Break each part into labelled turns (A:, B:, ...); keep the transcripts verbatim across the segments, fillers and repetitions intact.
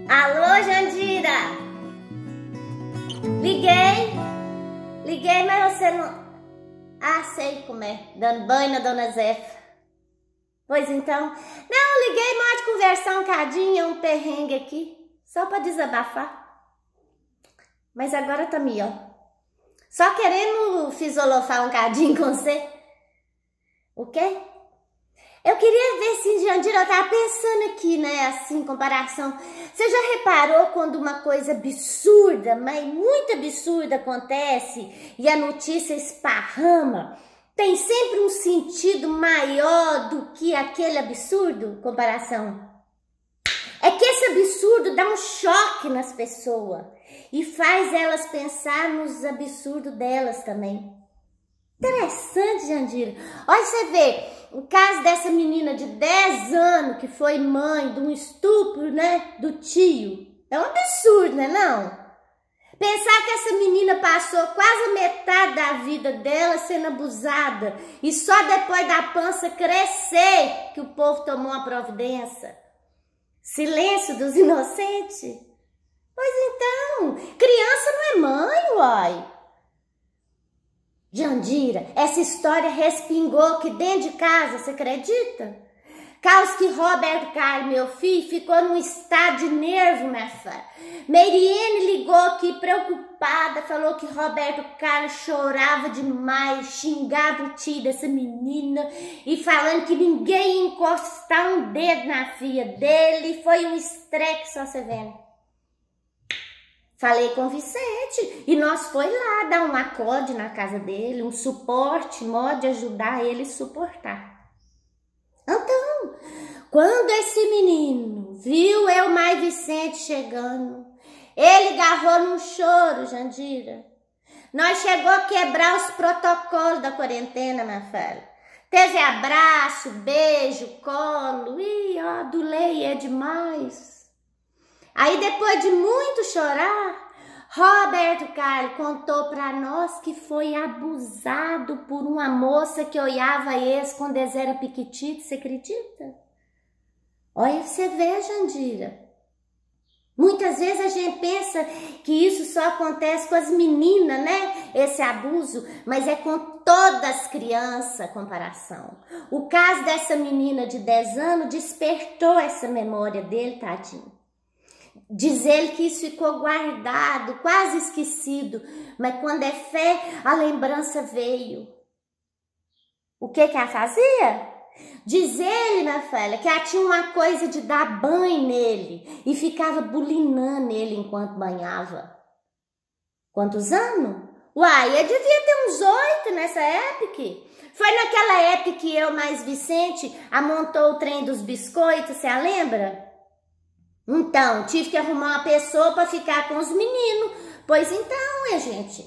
A: Alô, Jandira? Liguei. Liguei, mas você não... Ah, sei como é. Dando banho na Dona Zefa. Pois então. Não, liguei, pode conversar um cadinho, um perrengue aqui. Só pra desabafar. Mas agora tá ó. Só querendo fisolofar um cadinho com você. O quê? Eu queria ver se, Jandira, eu tava pensando aqui, né, assim, comparação. Você já reparou quando uma coisa absurda, mas muito absurda acontece e a notícia esparrama? Tem sempre um sentido maior do que aquele absurdo, comparação. É que esse absurdo dá um choque nas pessoas e faz elas pensar nos absurdos delas também. Interessante, Jandira. Olha, você vê. O caso dessa menina de dez anos que foi mãe de um estupro, né, do tio. É um absurdo, né, não? Pensar que essa menina passou quase a metade da vida dela sendo abusada e só depois da pança crescer que o povo tomou uma providência. Silêncio dos inocentes? Pois então, criança não é mãe, uai. Jandira, essa história respingou aqui dentro de casa, você acredita? Caos que Roberto Carlos, meu filho, ficou num estado de nervo, minha filha. Meiriene ligou aqui preocupada, falou que Roberto Carlos chorava demais, xingava o tio dessa menina e falando que ninguém ia encostar um dedo na filha dele. Foi um estreque, só você vendo. Falei com o Vicente e nós foi lá dar um acorde na casa dele, um suporte, modo de ajudar ele a suportar. Então, quando esse menino viu eu mais Vicente chegando, ele agarrou num choro, Jandira. Nós chegou a quebrar os protocolos da quarentena, minha filha. Teve abraço, beijo, colo, ih, ó, adulei, é demais. Aí, depois de muito chorar, Roberto Carlos contou para nós que foi abusado por uma moça que olhava eles quando eles eram piquititos, você acredita? Olha, você vê, Jandira. Muitas vezes a gente pensa que isso só acontece com as meninas, né? Esse abuso, mas é com todas as crianças a comparação. O caso dessa menina de dez anos despertou essa memória dele, tadinho. Diz ele que isso ficou guardado, quase esquecido, mas quando é fé, a lembrança veio. O que que ela fazia? Diz ele, minha filha, que ela tinha uma coisa de dar banho nele e ficava bulinando ele enquanto banhava. Quantos anos? Uai, eu devia ter uns oito nessa época. Foi naquela época que eu mais Vicente amontou o trem dos biscoitos, você a lembra? Então, tive que arrumar uma pessoa para ficar com os meninos. Pois então, é, gente.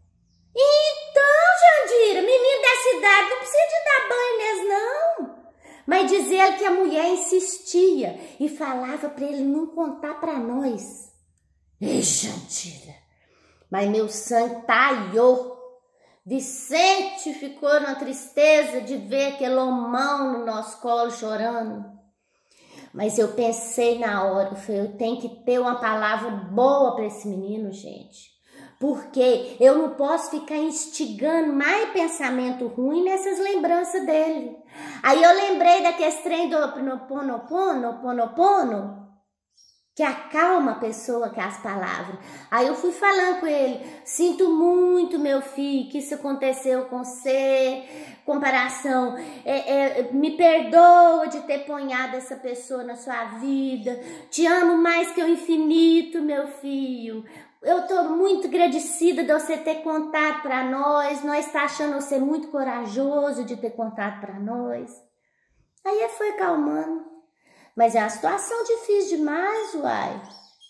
A: Então, Jandira, menino dessa idade não precisa de dar banho mesmo, não. Mas diz ele que a mulher insistia e falava para ele não contar para nós. Ei, Jandira, mas meu sangue talhou. Vicente ficou na tristeza de ver aquele homão no nosso colo chorando. Mas eu pensei na hora, eu falei, eu tenho que ter uma palavra boa para esse menino, gente. Porque eu não posso ficar instigando mais pensamento ruim nessas lembranças dele. Aí eu lembrei daquele trem do Ho'oponopono, Ho'oponopono, que acalma a pessoa com as palavras. Aí eu fui falando com ele, sinto muito, meu filho, que isso aconteceu com você, comparação, é, é, me perdoa de ter ponhado essa pessoa na sua vida, te amo mais que o infinito, meu filho. Eu tô muito agradecida de você ter contado para nós, nós tá achando você muito corajoso de ter contado para nós. Aí ele foi calmando. Mas é uma situação difícil demais, uai.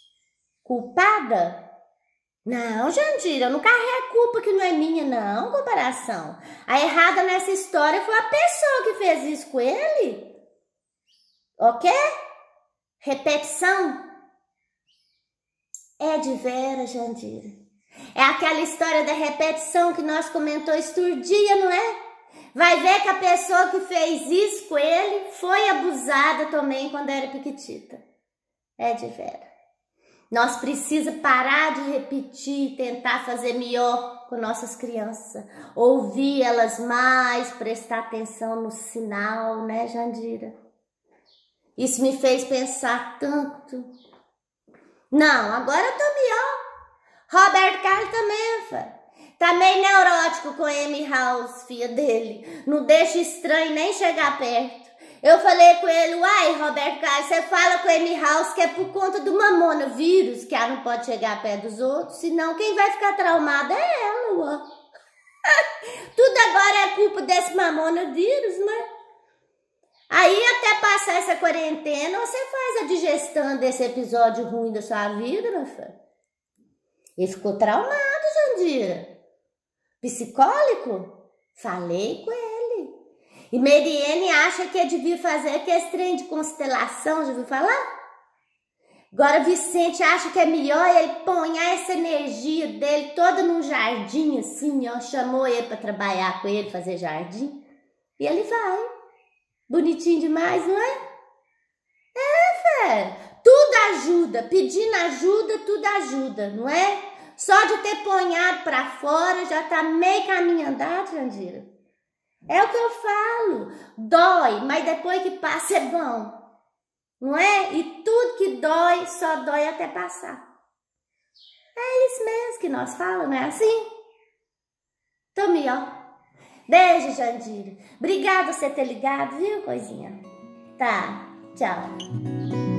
A: Culpada? Não, Jandira, eu não carrego culpa que não é minha, não, comparação. A errada nessa história foi a pessoa que fez isso com ele. Ok? Repetição? É de vera, Jandira. É aquela história da repetição que nós comentamos este dia, não é? Vai ver que a pessoa que fez isso com ele foi abusada também quando era piquitita. É de vera. Nós precisamos parar de repetir, tentar fazer melhor com nossas crianças. Ouvir elas mais, prestar atenção no sinal, né, Jandira? Isso me fez pensar tanto. Não, agora eu tô melhor. Roberto Carlos também, fã. Tá meio neurótico com a Amy House, filha dele. Não deixa estranho nem chegar perto. Eu falei com ele, uai, Roberto Carlos, você fala com a Amy House que é por conta do mamonavírus, que ela não pode chegar perto dos outros, senão quem vai ficar traumada é ela, ué. Tudo agora é culpa desse mamonavírus, né? Aí até passar essa quarentena, você faz a digestão desse episódio ruim da sua vida, meu filho. Ele ficou traumado, Jandira. Psicólico? Falei com ele. E Mariane acha que eu devia fazer aquele trem de constelação, já ouviu falar? Agora Vicente acha que é melhor ele pôr essa energia dele toda num jardim assim, ó. Chamou ele para trabalhar com ele, fazer jardim. E ele vai. Bonitinho demais, não é? É, velho. Tudo ajuda. Pedindo ajuda, tudo ajuda, não é? Só de ter ponhado pra fora já tá meio caminho andado, Jandira. É o que eu falo. Dói, mas depois que passa é bom. Não é? E tudo que dói, só dói até passar. É isso mesmo que nós falamos, não é assim? Tô melhor. Beijo, Jandira. Obrigada por você ter ligado, viu, coisinha? Tá, tchau.